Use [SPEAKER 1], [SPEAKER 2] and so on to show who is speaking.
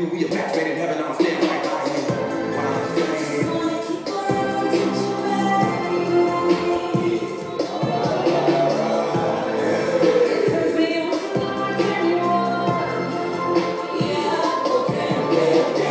[SPEAKER 1] you, we a match made in heaven. I'm standing right by you. Yeah, okay.